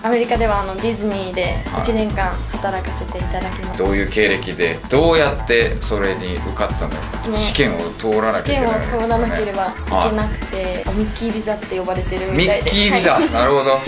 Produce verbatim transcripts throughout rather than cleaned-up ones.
アメリカではあのディズニーでいちねんかん働かせていただきました。 どういう経歴でどうやってそれに受かったのか、ね、試験を通らなきゃいけない、ね、 試験を通らなければいけなくて、はい、ミッキービザって呼ばれてるみたいで。 ミッキービザ、はい、なるほど。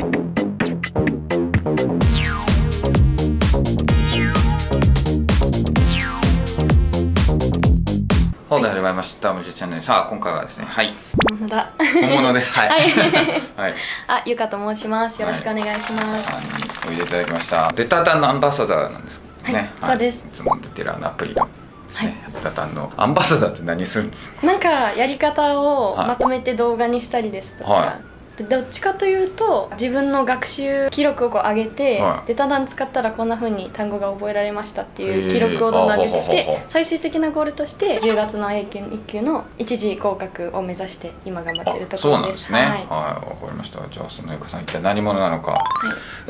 本題始まりました。ムジチャンネル。さあ今回はですね、はい。 本物だ。 本物です。はい。はい。 あ、ゆかと申します。よろしくお願いします。 さんにおいでいただきました。デタタンのアンバサダーなんですね。 そうです。 いつも出てるあのアプリのですね。デタタンのアンバサダーって何するんですか？ なんかやり方をまとめて動画にしたりですとか。どっちかというと自分の学習記録をこう上げて、はい、デタタン使ったらこんな風に単語が覚えられましたっていう記録を動画に上げて、最終的なゴールとしてじゅうがつの エー 級いっ級の一次合格を目指して今頑張っているところです。 そうなんですね。はい、わかりました。じゃあそのゆかさん一体何者なのか。はい、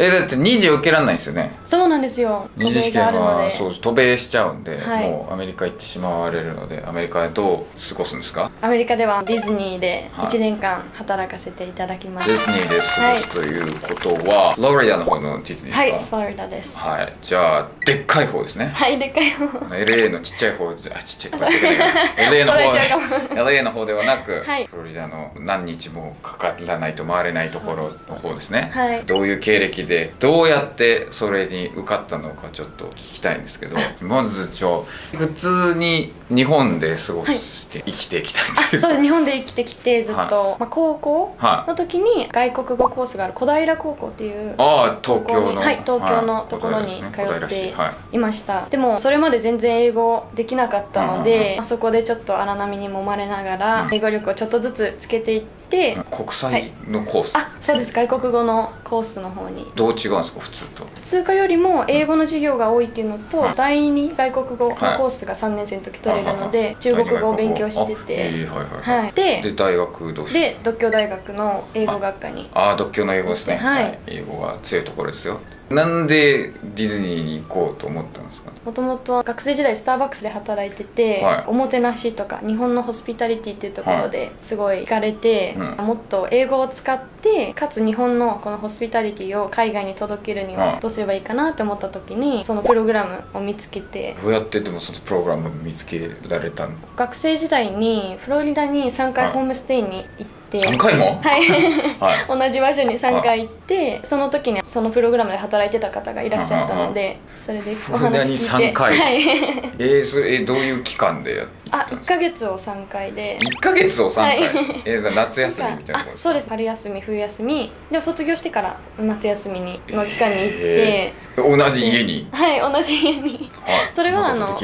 えだってに次受けられないんですよね。 そうなんですよ。 に次試験はそう渡米しちゃうんで、はい、もうアメリカ行ってしまわれるので、アメリカでどう過ごすんですか？ アメリカではディズニーでいちねんかん働かせていただきます。 ディズニーで過ごすということは、フロリダの方のディズニーですか？ はい、フロリダです。 はい、じゃあでっかい方ですね。 はい、でっかい方。 エルエー のちっちゃい方、あ、ちっちゃいとか言ってくれない。エルエー の方、エルエー の方ではなく、はい、フロリダの何日もかからないと回れないところの方ですね。はい、どういう経歴でどうやってそれに受かったのかちょっと聞きたいんですけど、まずじゃあ普通に日本で過ごして生きてきたんですけど、 そうです。日本で生きてきてずっと、まあ高校の時に外国語コースがある小平高校っていうあ東京の、 はい、東京のところに通っていました。でもそれまで全然英語できなかったので、あそこでちょっと荒波に揉まれながら英語力をちょっとずつつけていって、 国際のコース、 あ、そうです。外国語のコースの方に。 どう違うんですか普通と？ 普通科よりも英語の授業が多いっていうのと、だいに外国語のコースがさんねん生の時取れるので、中国語を勉強してて、はい、で大学どうしてで獨協大学の英語学科に。 ああ、独協の英語ですね。はい、英語が強いところですよ。なんでディズニーに行こうと思ったんですか？ もともと学生時代スターバックスで働いてて、はい、おもてなしとか日本のホスピタリティっていうところですごい惹かれて、はい、もっと英語を使ってかつ日本のこのホスピタリティを海外に届けるにはどうすればいいかなって思った時に、そのプログラムを見つけて。 どうやってでもそのプログラム見つけられたの？ 学生時代にフロリダにさんかいホームステイに行って、 さんかいも？ はい、はい、同じ場所にさんかい行って、その時にそのプログラムで働いてた方がいらっしゃったので、それでお話聞いて。フロリダにさんかい、はい、 えー、それえどういう期間でやってあ、いっかげつをさんかいで。 いっかげつをさんかい、はい、えー、夏休みみたいなことですか？ そうです。春休み冬休みでも卒業してから夏休みにの期間に行って、えー、同じ家に。 はい、同じ家に。 はい、 それはあの、 はい、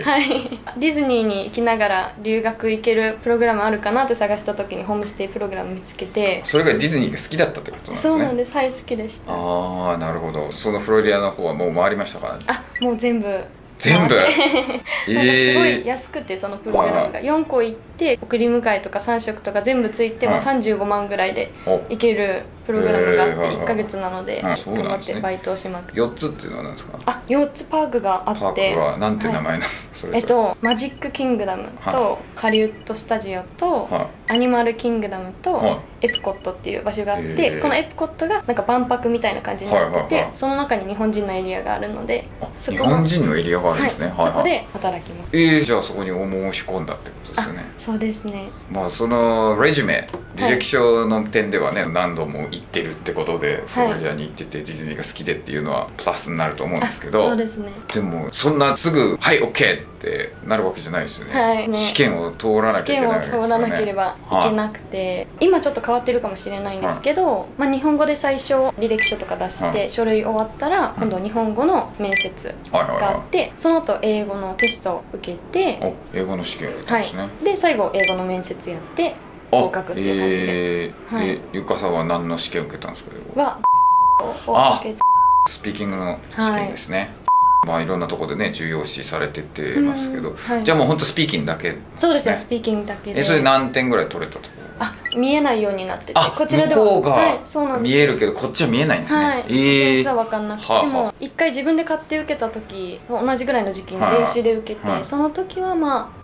はい、ディズニーに行きながら留学行けるプログラムあるかなって探した時にホームステイプログラム見つけて。 それがディズニーが好きだったってことなんですね？ そうなんです。はい、好きでした。 ああ、なるほど。そのフロリダの方はもう回りましたか？ あ、もう全部全部なんかすごい安くて、そのプログラムがよんこ行って送り迎えとかさん食とか全部ついてもさんじゅうごまんぐらいで行けるプログラムがあっていっかげつなので頑張ってバイトをしまくって。 よっつっていうのは何ですか？ あ、よっつパークがあって。 パークは何て名前なんですか？それえっとマジックキングダムとハリウッドスタジオとアニマルキングダムとエプコットっていう場所があって、このエプコットがなんか万博みたいな感じになってて、その中に日本人のエリアがあるので、 日本人のエリアがあるんですね。 そこで働きます。 ええ、じゃあそこにお申し込んだってことですよね？ そうですね。 まあそのレジュメ履歴書の点ではね、何度も行ってるってことでフロリダに行っててディズニーが好きでっていうのはプラスになると思うんですけど、 そうですね。 でもそんなすぐ「はい オーケー」ってなるわけじゃないですよね。はい、試験を通らなきゃいけないわけですよね。試験を通らなければいけなくて、今ちょっと変わってるかもしれないんですけど、まあ日本語で最初履歴書とか出して書類終わったら今度日本語の面接があって、その後英語のテストを受けて、 英語の試験を受けたんですね。はい、 で最後英語の面接やって合格っていう感じで。 えー、はい、ゆかさんは何の試験を受けたんですか？ はを受けて、 スピーキングの試験ですね。はい、まあいろんなところでね重要視されててますけど、はい、じゃあもう本当スピーキングだけですね。 そうですね、スピーキングだけで。 えそれ何点ぐらい取れたところ？ あ、見えないようになってて、 こちらでは向こうが見えるけどこっちは見えないんですね。 はい、点数は分かんなくて、でも一回自分で買って受けた時同じぐらいの時期に練習で受けて、その時はまあ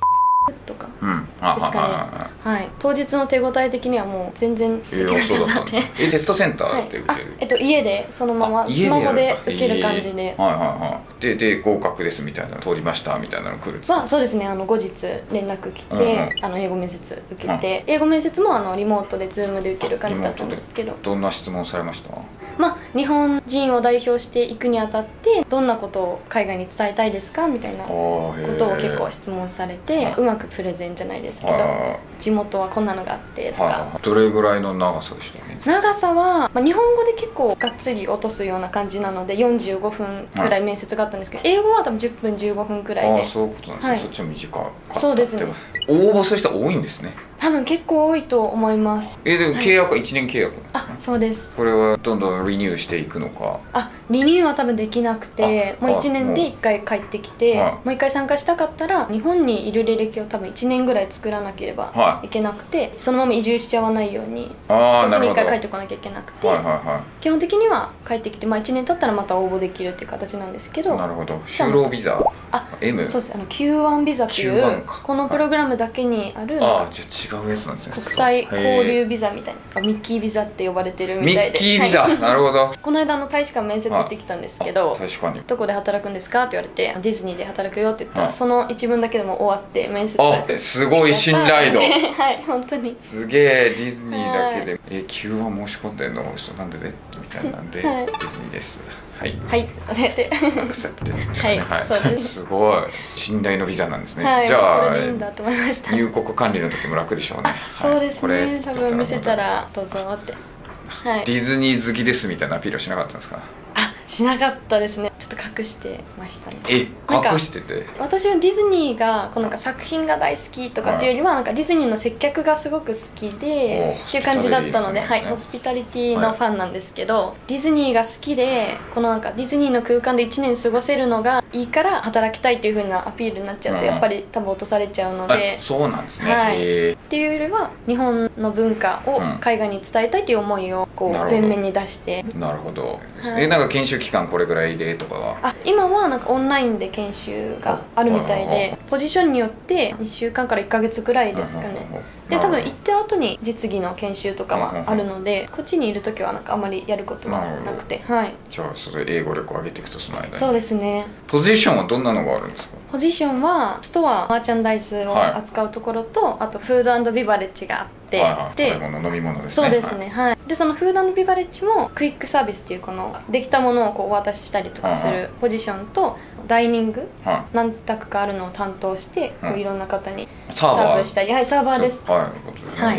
とかですかね。はい、当日の手応え的にはもう全然できなかったって。 え、テストセンターで受ける？ えっと家でそのままスマホで受ける感じで、 はいはいはい。でで合格ですみたいな、通りましたみたいなの来るんですか？ はそうですね、あの後日連絡来て、あの英語面接受けて、英語面接もあのリモートでズームで受ける感じだったんですけど。 どんな質問されました？ まあ日本人を代表していくにあたってどんなことを海外に伝えたいですかみたいなことを結構質問されて、うまくプレゼンじゃないですけど、地元はこんなのがあってとか。 どれぐらいの長さでしたね？ 長さは、まあ、日本語で結構がっつり落とすような感じなのでよんじゅうごふんくらい面接があったんですけど、英語は多分じゅっぷんじゅうごふんくらいで。 ああ、そういうことなんですね。そっちは短かった。 そうですね。 応募する人多いんですね。 多分結構多いと思います。 えでも契約はいちねん契約なんですか？ あ、そうです。 これはどんどんリニューしていくのか？ あ、リニューは多分できなくて、もういちねんでいっかい帰ってきて、もういっかい参加したかったら日本にいる履歴を多分いちねんぐらい作らなければいけなくて、そのまま移住しちゃわないようにこっちにいっかい帰ってこなきゃいけなくて、基本的には帰ってきて、まあ、いちねん経ったらまた応募できるっていう形なんですけど。 なるほど。就労ビザ、 あ、M？ そうです。あの キューワン ビザっていうこのプログラムだけにある、 ああ、じゃあ違うやつなんですね。 国際交流ビザみたいな、ミッキービザって呼ばれてるみたいで。 ミッキービザ、なるほど。 この間の大使館面接行ってきたんですけど、 確かにどこで働くんですかって言われて、ディズニーで働くよって言ったら、その一文だけでも終わって面接。 あ、すごい信頼度。 はい、本当にすげえ。ディズニーだけでえ キューワン 申し込んでんのなんででみたいなんで、ディズニーです、はいはい教えてアクセプトはいそうです。すごい信頼のビザなんですね。じゃあ入国管理の時も楽でしょうね。 そうですね、多分見せたらどうぞって。 ディズニー好きですみたいなアピールはしなかったんですか？ あ、しなかったですね。ちょっと隠してましたね。 え、隠してて？ 私はディズニーがこうなんか作品が大好きとかっていうよりは、なんかディズニーの接客がすごく好きでっていう感じだったので、はい、ホスピタリティのファンなんですけど、ディズニーが好きでこのなんかディズニーの空間でいちねん過ごせるのがいいから働きたいっていう風なアピールになっちゃうと、やっぱり多分落とされちゃうので。 そうなんですね。 はい、っていうよりは日本の文化を海外に伝えたいっていう思いをこう前面に出して。 なるほど。え、なんか研修期間これぐらいでとかは？ あ、今はなんかオンラインで研修があるみたいで、ポジションによってにしゅうかんからいっかげつくらいですかね。で多分行った後に実技の研修とかはあるので、こっちにいる時はなんかあまりやることはなくて。はい。 じゃあそれ英語力を上げていくとその間に。 そうですね。 ポジションはどんなのがあるんですか？ ポジションはストアマーチャンダイズを扱うところと、あとフード&ビバレッジがあって、 で食べ物飲み物ですね。そうですね。はい。でそのフード&ビバレッジもクイックサービスっていうこのできたものをこうお渡ししたりとかするポジションと、ダイニング何択かあるのを担当してこういろんな方にサーブしたり。はい、サーバーです。はい。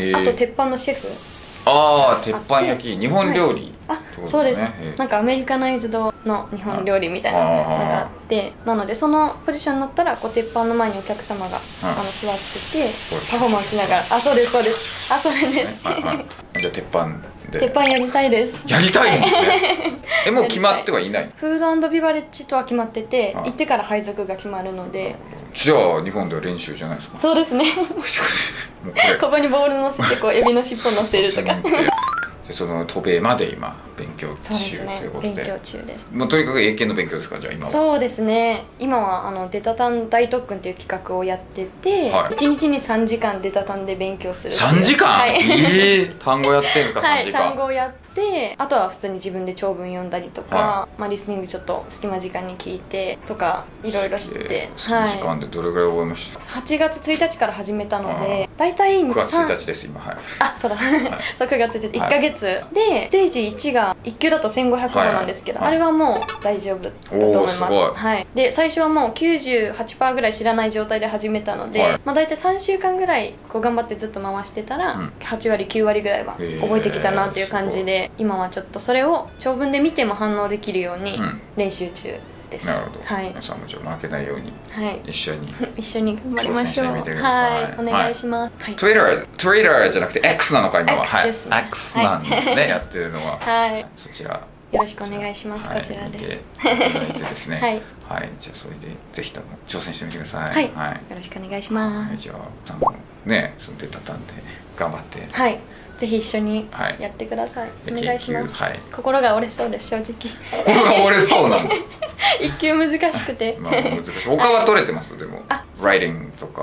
あと鉄板のシェフ。 ああ、鉄板焼き、日本料理。 あ、そうです。なんかアメリカナイズドの日本料理みたいなのがあって、なのでそのポジションになったらこう鉄板の前にお客様があの座っててパフォーマンスしながら。あ、そうですそうです。あ、それです。 じゃあ鉄板で鉄板やりたいです。 やりたいんですね。え、もう決まってはいない？ フード&ビバレッジとは決まってて、行ってから配属が決まるので。 じゃあ日本では練習じゃないですか？ そうですね。ここにボール乗せてこうエビの尻尾乗せるとか。 その渡米まで今勉強中ということで。 勉強中です。 もうとにかく英検の勉強ですか？じゃあ今は。 そうですね。今はあのデタタン大特訓っていう企画をやってて、はい、いちにちにさんじかんデタタンで勉強する。 さんじかん？はい、えー、単語やってるんですか？さんじかん。 はい、単語をやって、あとは普通に自分で長文読んだりとか、はい、まあリスニングちょっと隙間時間に聞いてとかいろいろしてて、 さんじかんでどれぐらい覚えました？ はちがつついたちから始めたので、だいたいくがつついたちです今。はい。 あ、そうだ。そうくがつついたちいっかげつで、ステージいちがいっ級だとせんごひゃくごなんですけど、あれはもう大丈夫だと思います。はい。で最初はもう きゅうじゅうはちパーセント ぐらい知らない状態で始めたので、まあ大体さんしゅうかんぐらいこう頑張ってずっと回してたら、はちわりきゅうわりぐらいは覚えてきたなっていう感じで、今はちょっとそれを長文で見ても反応できるように練習中です。 なるほど。 はい。 皆さんもちょっと負けないように一緒に一緒に頑張りましょう。はい、お願いします。 Twitter Twitter じゃなくて X なのか今は。 はい。X なんですね。やってるのは。 はい。 そちら。 よろしくお願いします。こちらです。 ですね。 はい。 はい。じゃあそれでぜひとも挑戦してみてください。 はい。よろしくお願いします。 じゃあさんもね、そのデタタンで頑張って。 はい。ぜひ一緒にやってください。お願いします。心が折れそうです、正直。 心が折れそうなの。 一級難しくて。 まあ難しい。他は取れてますでも。ライティングとか。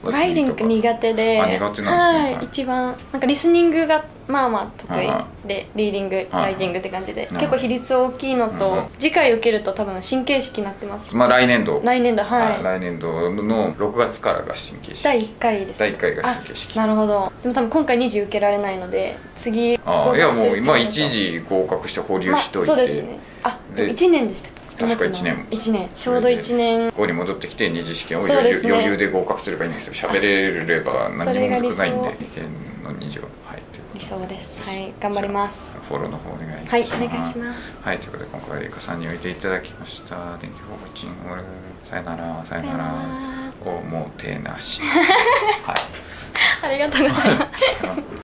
ライディング苦手で、 あ、苦手なんですね。はい、一番なんかリスニングがまあまあ得意で、リーディング、ライディングって感じで、結構比率大きいのと、次回受けると多分神経式になってます。 まあ来年度。 来年度、はい。 来年度のろくがつからが神経式。 だいいっかいです。 だいいっかいが神経式。 なるほど。でも多分今回にじ受けられないので、次ああ、いやもう今いちじ合格して保留しといて。 そうですね。あ、でもいちねんでしたっけ。 確かいちねん。 いちねん、ちょうどいちねんここに戻ってきて二次試験を余裕、余裕で合格すればいいんですよ。喋れれば何にも難くないんで、試験のにじを、はい、 理想です。はい、頑張ります。 フォローの方お願いします。 はい、お願いします。 はい、ということで今回はリカさんにおいていただきました。Thank you for watching. さよなら、さよなら。おもてなし。はい。 ありがとうございます。